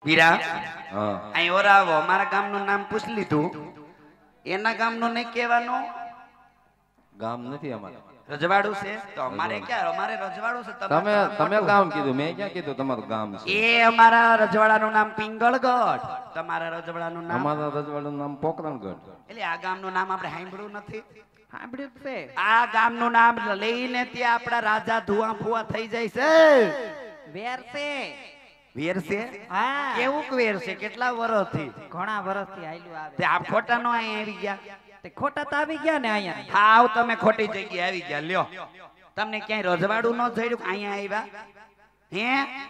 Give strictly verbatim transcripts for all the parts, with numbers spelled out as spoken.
વીરા હા અહીં ઓરાવો મારા ગામનું નામ પૂછ લીધું એના ગામનું નહીં કહેવાનું ગામ નથી અમારે રજવાડું છે તો અમારે ક્યાં અમારે રજવાડું છે તમે તમે ગામ કીધું મેં ક્યાં કીધું તમારું ગામ છે એ અમારા રજવાડાનું નામ પિંગળગઢ તમારા રજવાડાનું નામ અમારા રજવાડું નામ પોકરણગઢ એટલે આ ગામનું નામ આપણે સાંભળ્યું નથી સાંભળ્યું છે આ ગામનું નામ લઈને ત્યાં આપણા રાજા ધુઆ ફુઆ થઈ જાય છે વેર છે વેર છે હા કેવું વેર છે કેટલા વર્ષથી ઘણા વર્ષથી આયલું આવે તે આપ ખોટા નો અહીં આવી ગયા તે ખોટા તો આવી ગયા ને અહીંયા હાવ તમે ખોટી જગ્યાએ આવી ગયા લ્યો તમને ક્યાંય રજવાડું ન જડ્યું અહીંયા આવ્યા હે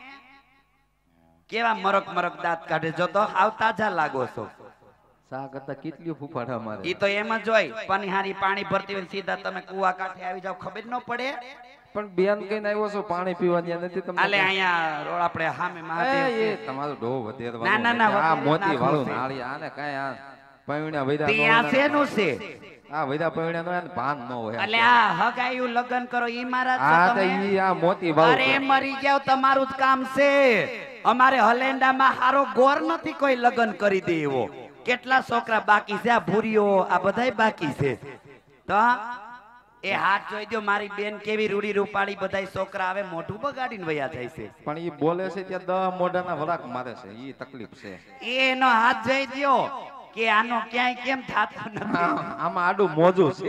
કેવા મરક મરક દાંત કાઢે જો તો હાવ તાજા લાગો છો સા કરતા કેટલી ફૂફાડા મારે ઈ તો એમ જ હોય પનિહારી પાણી ભરતી હોય સીધા તમે કુવા કાંઠે આવી જાવ ખબર ન પડે પણ બેન કઈને આવ્યો છો પાણી પીવાની નથી તમને આલે અહીંયા રોડ આપણે સામે મહાદેવ એ એ તમારો ડો વધેરવાનો ના, ના, ના, આ વધેરવા મોતી નાખવું વાળું છે. નાળી આને કાંઈ આ પૈણ્યા વૈદા ત્યાં નો શેનું છે આ વૈદા પૈણ્યા નો એને ભાન ન હોય એટલે આ હગાયું લગન કરો ઈ મારા છો આ તો તમે ઈ આ મોતી વાળું અરે મરી જાવ તમારું જ કામ છે અમારે હલેન્ડામાં હારો ગોર નથી કોઈ લગન કરી દે એવો કેટલા છોકરા બાકી છે આ ભૂરીઓ આ બધાય બાકી છે તો એ હાથ જોઈ દો મારી બેન કેવી રૂડી રૂપાળી બધાય છોકરા આવે મોઢું બગાડીને વયા જાય છે પણ ઈ બોલે છે ત્યાં દહ મોઢાના વરાક મારે છે ઈ તકલીફ છે એનો હાથ જોઈ દ્યો કે આનો ક્યાંય કેમ થાતું નથી આ- આમાં આડું મોજું છે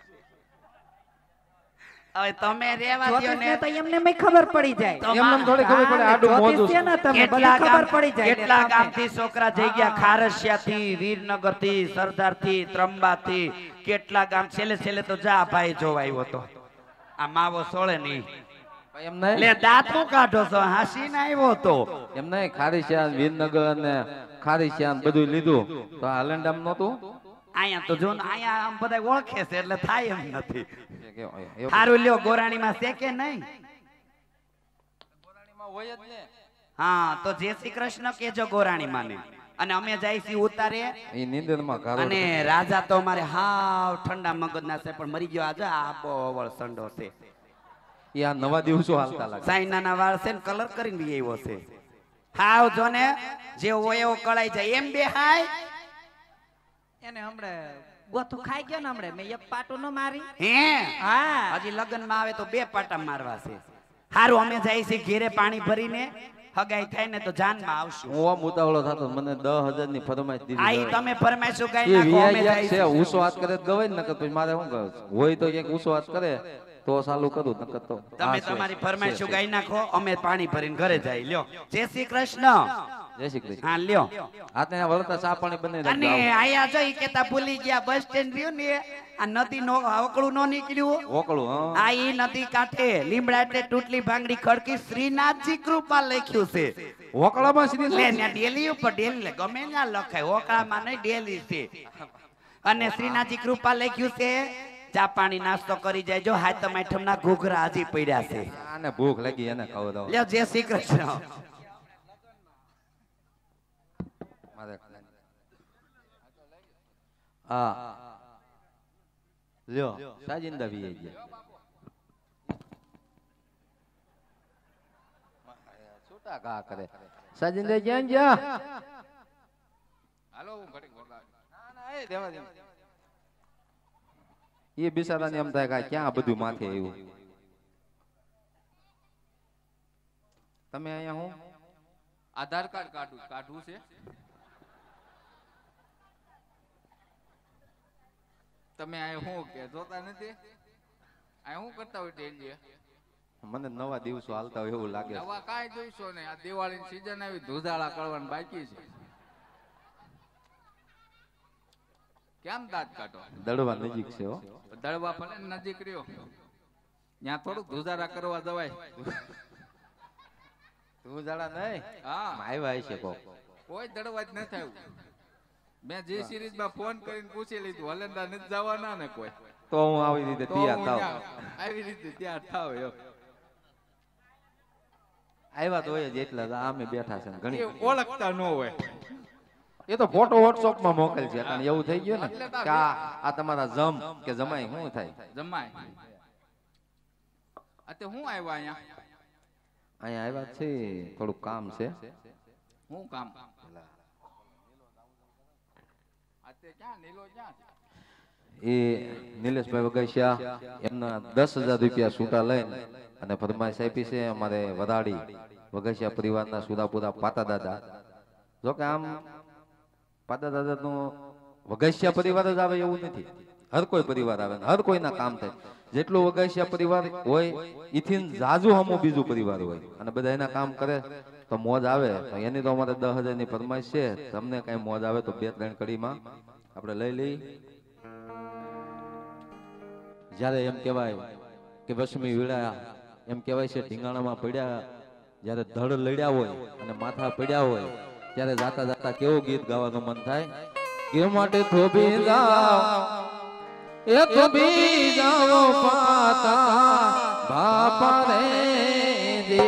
હવે તમે રેવા દ્યો જ્યોતિષને ને તો એમને મેં ખબર પડી જાય તો એમને થોડી ખબર પડે હા, આડું મોજું જ્યોતિષ છે છે ને તમે કેટલા બધી ખબર ગામ પડી જાય કેટલા એટલે ગામથી છોકરા જઈ ગયા ખારસિયાથી વીરનગરથી સરદારથી ત્રંબાથી કેટલા ગામ છેલ્લે છેલ્લે તો જા ભાઈ જોવા આવ્યો તો આ માવો સોળે નહીં એમ નહીં લે દાંતું કાઢો છો હાસીને આવ્યો તો એમ નહીં ખારીશ્યાન વિરનગર ને ખારીશ્યાન બધું લીધું તો આ હલેન્ડામ નહોતું અહીંયા તો જો ને અહીંયા આમ બધા ઓળખે છે એટલે થાય એમ નથી એ કે- એવું સારું લ્યો ગોરાણીમાં છે કે નહીં ગોરાણીમાં હોય જ ને હા તો જય શ્રી કૃષ્ણ કેજો ગોરાણીમાં ને અને અમે જાય છીએ ઉતારે ઈ નીંદરમાં ઘારો અને રાજા તો અમારે હાવ ઠંડા મગજના છે પણ મરી ગયો આજે આ બહુ અવળ સંડો છે ઈ આ નવા દિવસો હાલતા લાગે સાઈનાના વાળ છે ને કલર કરીને બી આવ્યો છે હાવ જો ને જે હોય એવો કળાઈ જાય એમ બે હાય એને હમણે ગોથું ખાઈ ગયો ને હમણે મેં એક પાટું ન મારી હે હા હજી લગ્ન માં આવે તો બે પાટા મારવા છે હારું અમે જાય છે ઘેરે પાણી ભરીને હગાઈ થાય ને તો જાનમાં આવશું હું આમ ઉતાવળો થતો મને દસ હજાર ની ફરમાઈશ આ દીધી ઈ તમે ફરમાઈશું ગાઈ એ નાખો અમે વીઆઈ જાય છે છે ઊંચો હાથ કરે તો ગવાય ને નકર પછી મારે શું કરું હોય તો ક્યાંક ઊંચો હાથ કરે તો ચાલુ કરું નકર તો તમે હા, છે, તમારી છે, ફરમાઈશું છે. ગાઈ નાખો અમે પાણી ભરીને ઘરે જાય લ્યો જય શ્રી કૃષ્ણ જય શ્રી કૃષ્ણ હા લ્યો હાથે વળતા ચા પાણી બને અને આયા જો ઈ કેતા ભૂલી ગયા બસ સ્ટેન્ડ રહ્યું ને આ નદી નો હવકળું નો નીકળ્યું ઓકળું હા આ ઈ નદી કાંઠે લીમડા એટલે ટૂટલી ભાંગડી ખડકી શ્રીનાથજી કૃપા લખ્યું છે ઓકળામાં સીધી લે ને ડેલી ઉપર ડેલી લે ગમે ના લખાય ઓકળામાં નહીં ડેલી છે અને શ્રીનાથજી કૃપા લખ્યું છે ચા પાણી નાસ્તો કરી જાય જો હાથ તમાઠમ ના ઘૂઘરા હજી પડ્યા છે આને ભૂખ લાગી એને ખવડાવો લ્યો જય શ્રી કૃષ્ણ મારે હા લ્યો સાજિંદા વી આવી ગયા છૂટા કા કરે સાજિંદા ક્યાં ગયા હાલો હું ઘડી ગોળા ના ના એ દેવા દે એ બિચારાને એમ થાય કે ક્યાં બધું માથે આવ્યું તમે અહીંયા હું આધાર કાર્ડ કાઢું કાઢવું છે તમે આ શું કે જોતા નથી આ શું કરતા હોય ડેલી મને નવા દિવસો હાલતા હોય એવું લાગે છે. નવા કાંઈ જોઈશો ને આ દિવાળીની સીઝન આવી ધુધાળા કરવાનું બાકી છે કેમ દાંત કાઢો દડવા નજીક છે હો દળવા ભલે ને નજીક રહ્યો ત્યાં થોડુંક ધુધારા કરવા જવાય તું જડા નહીં હા આવ્યા છે કોક કોઈ દળવા જ નથી આવ્યું મેં જે સિરીઝમાં ફોન કરીને પૂછી લીધું હલેન્ડા નથી જવાના ને કોઈ તો હું આવી રીતે તો તૈયાર હું થાવ ત્યાં આવી રીતે ત્યાં થાવ એમ. આવ્યા તો હોય જ એટલા જ આમે બેઠા છે ને એ ઘણી ઓળખતા ન હોય એ તો ફોટો વોટ્સઅપ માં મોકલ છે કારણ એવું થઈ ગયું ને કે આ આ તમારા જમ કે જમાઈ શું થાય જમાય અતે હું આવ્યા અહીંયા અહીંયા આવ્યા છે થોડુંક કામ છે હું કામ આ તે ક્યાં નીલો ક્યાં છે? એ નિલેશભાઈ વગેશિયા એમના દસ હજાર રૂપિયા છૂટા લઈને અને ફરમાઈશ આપી છે અમારે વરાડી વગેશિયા પરિવારના સુરાપુરા પાતા દાદા. જોકે આમ પાતા દાદા નું વગેશિયા પરિવાર જ આવે એવું નથી, હર કોઈ પરિવાર આવે હર કોઈના કામ થાય. જેટલું વગેશિયા પરિવાર હોય એથી જાજુ હમું બીજું પરિવાર હોય અને બધા એના કામ કરે તો મોજ આવે. તો એની તો અમારે દસ હજાર ની ફરમાઈશ છે. તમને કઈ મોજ આવે તો બે ત્રણ કડીમાં આપણે લઈ લઈ. જ્યારે એમ કહેવાય કે વસમી વીળા એમ કહેવાય છે ઢીંગાણામાં પડ્યા, જ્યારે ધડ લડ્યા હોય અને માથા પડ્યા હોય ત્યારે જાતા જાતા કેવું ગીત ગાવાનું મન થાય કે માટે થોભી જાવ એ થોભી જાવ પાતા બાપા રે દે.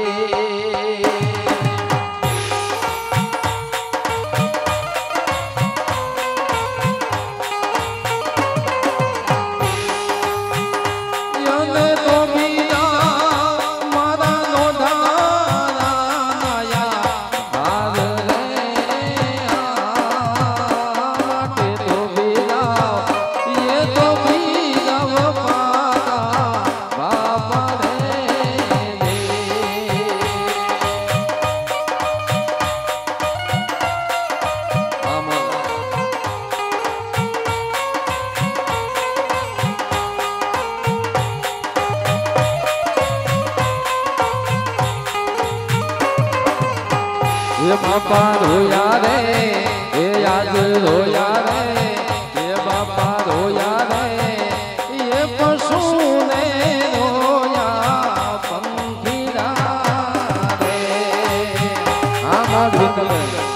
બાપા રોયા રે એ યાદ રોયા રે એ બાપા રોયા રે એ પશુને રોયા પંખીડા રે. આમાં ભીતર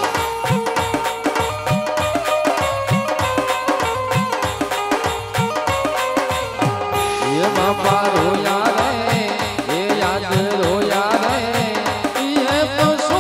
એ બાપા રોયા રે એ યાદ રોયા રે એ પશુ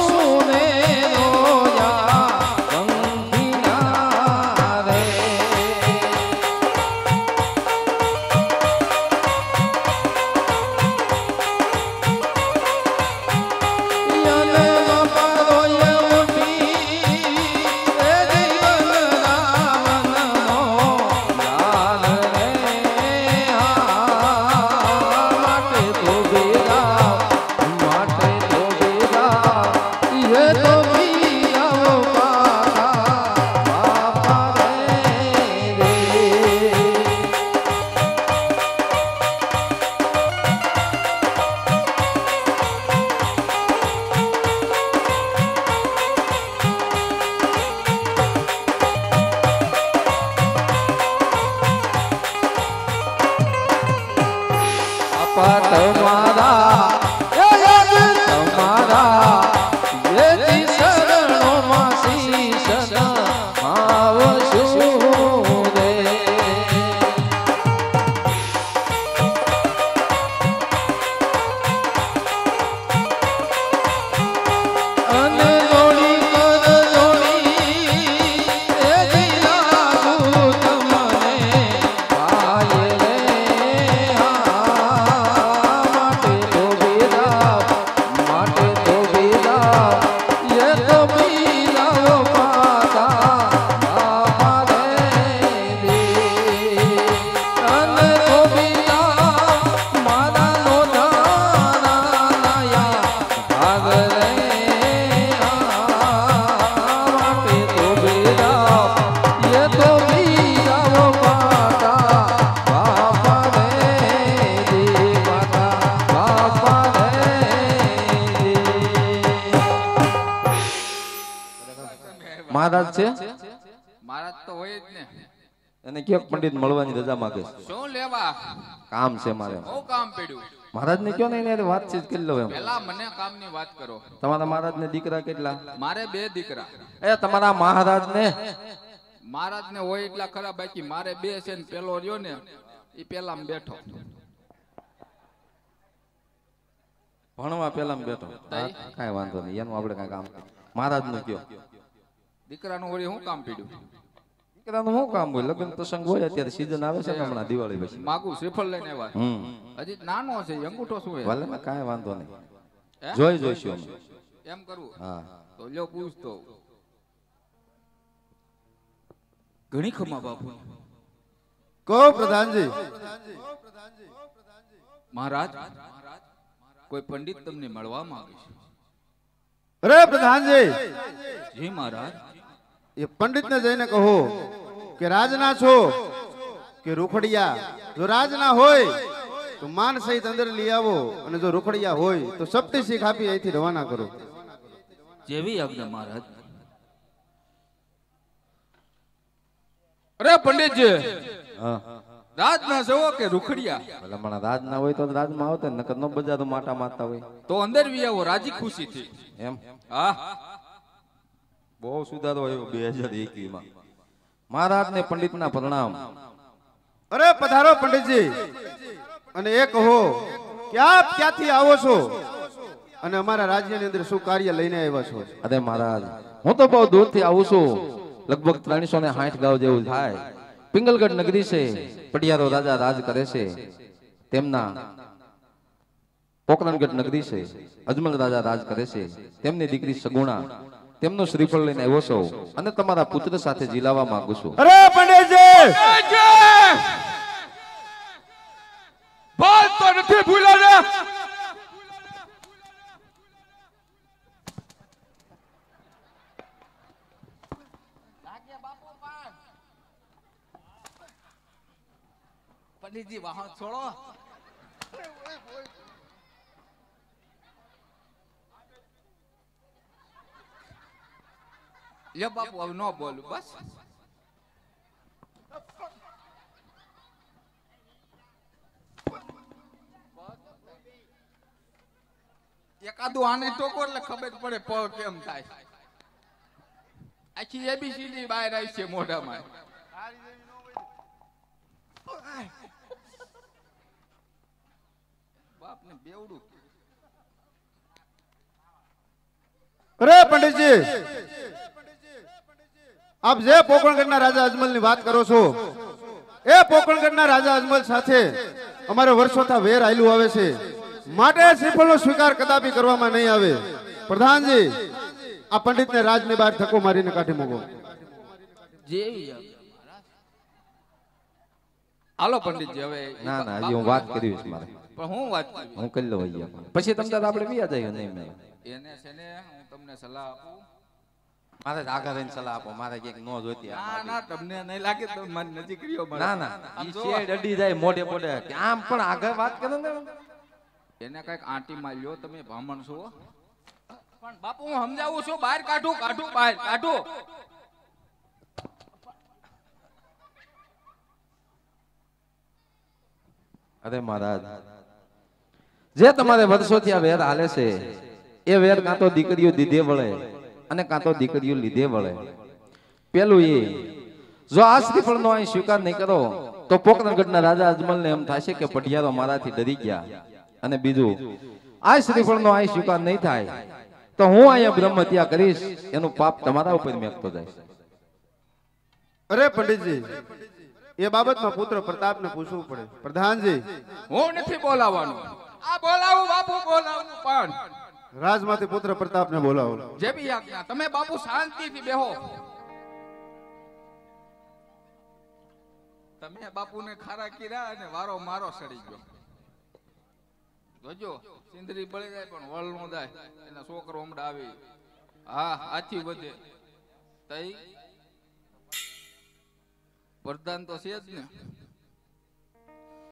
મહારાજ છે મહારાજ તો હોય જ ને. એને ક્યાંક પંડિત મળવાની રજા માંગે છે. શું લેવા કામ છે મારે. બહુ કામ પડ્યું. મહારાજ ને કયો ને એને વાતચીત કરી લો એમ. પેલા મને કામની વાત કરો. તમારા મહારાજ ને દીકરા કેટલા? મારે બે દીકરા. એ તમારા મહારાજ ને મહારાજ ને હોય એટલા ખરા, બાકી મારે બે છે ને પેલો રહ્યો ને એ પેલા બેઠો ભણવા પેલા બેઠો. કઈ વાંધો નહીં, એનું આપણે કઈ કામ. મહારાજ નું કયો દીકરાનું વળી શું કામ પડ્યું? દીકરાનું શું કામ હોય? લગ્ન પ્રસંગ હોય, અત્યારે સીઝન આવે છે ને હમણાં દિવાળી પછી. માગું શ્રીફળ લઈને આવ્યા. હમ હજી નાનો છે, અંગૂઠો શું છે? ભલે ને કાંઈ વાંધો નહીં, જોઈ જોઈશું અમે. એમ કરવું? હા તો તો લ્યો પૂછતો ઘણી ખમા બાપુ કહો પ્રધાનજી. મહારાજ કોઈ પંડિત તમને મળવા માંગે છે. અરે પ્રધાનજી, જી મહારાજ. એ પંડિતને જઈને કહો કે રાજના છો કે રૂખડિયા. જો રાજના હોય તો માન સહિત અંદર લઈ આવો, અને જો રૂખડિયા હોય તો સપ્તી શીખ આપી અહીંથી રવાના કરો. જેવી આજ્ઞા મહારાજ. અરે પંડિતજી, હા રાજના જવો કે રૂખડિયા? ભલા માણા રાજ ના હોય તો રાજમાં આવતા, નકર નો બજાર માટા મારતા હોય. તો અંદર વી આવો રાજી ખુશી થી. એમ હા બહુ સુધારો આવ્યો બે હજાર એકવીસ માં. મહારાજ ને પંડિત ના પ્રણામ. અરે પધારો પંડિતજી, અને એ કહો કે આપ ક્યાંથી આવો છો અને અમારા રાજ્યની અંદર શું કાર્ય લઈને આવ્યા છો? અરે મહારાજ, હું તો બહુ દૂર થી આવું છું. લગભગ ત્રણસો ને સાઠ ગાંવ જેવું થાય. પિંગલગઢ નગરી છે, પટિયારો રાજા રાજ કરે છે. તેમના પોકરણગઢ નગરી છે, અજમલ રાજા રાજ કરે છે. તેમની દીકરી સગુણા, તેમનું શ્રીફળ લઈને આવ્યો છો અને તમારા પુત્ર સાથે જીલાવા માંગુ છું. અરે પંડિતજી, વાત તો નથી ભૂલા રે. પંડિતજી વાહન છોડો. લે બાપુ હવે ન બોલું બસ. એકાદું આને ટોકો એટલે ખબર પડે પગ કેમ થાય. આખી એબીસીડી બહાર આવી છે મોઢામાં. બાપને બેવડું. અરે પંડિતજી, આપ જે પોકરણગઢના રાજા અજમલની વાત કરો છો, એ પોકરણગઢના રાજા અજમલ સાથે અમારે વર્ષોથી વેર આયલું આવે છે, માટે શ્રીફળનો સ્વીકાર કદાપી કરવામાં નહીં આવે. પ્રધાનજી, આ પંડિતને રાજની બહાર ધક્કો મારીને કાઢી મૂકો. જેવી હાલો પંડિતજી હવે. ના ના, હજી હું વાત કરી છે મારે. પણ હું વાત કરું? હું કરી લઉં અહીંયા. પછી તમને આપણે વ્યા જઈએ નહીં મેં. એને છે ને હું તમને સલાહ આપું. મારે આગળ રહીને સલાહ આપો. મારે ક્યાંક ન જોઈતી આ ના ના તમને નહીં લાગે તો મારી નજીક રહ્યો મળે. ના ના, આમ ઈ જો, શેડ અડી જાય મોઢે મોઢે. કે આમ પણ આગળ વાત કરો ને. એને કઈક આંટી માર્યો. તમે બ્રાહ્મણ છો પણ બાપુ હું સમજાવું છું. બહાર કાઢું કાઢું બહાર કાઢું. અરે મહારાજ, જે તમારે વર્ષોથી આ વેર હાલે છે, એ વેર કાં તો દીકરીઓ દીધે વળે અને કાં તો દીકરીઓ લીધે વળે. પેલું એ, જો આ શ્રીફળનો અહીં સ્વીકાર નહીં કરો તો પોકરણગઢના રાજા અજમલને એમ થશે કે પઢિયારો મારાથી ડરી ગયા. અને બીજું, આ શ્રીફળનો અહીં સ્વીકાર નહીં થાય તો હું અહીંયા બ્રહ્મ હત્યા કરીશ, એનું પાપ તમારા ઉપર મેકતો જાય. અરે પંડિતજી, એ બાબતમાં પુત્ર પ્રતાપને પૂછવું પડે. પ્રધાનજી, હું નથી બોલાવવાનું. આ બોલાવું બાપુ બોલાવું પણ રાજમાંથી પુત્ર પ્રતાપને બોલાવો. જે બી આજ્ઞા. તમે બાપુ શાંતિથી બેહો. તમે બાપુને ખારા કીરા અને વારો મારો સડી ગયો. જોજો સિંદરી બળી જાય પણ વળ નો જાય. એના છોકરો હમણાં આવી. હા આથી વધે તઈ વરદાન તો છે જ ને.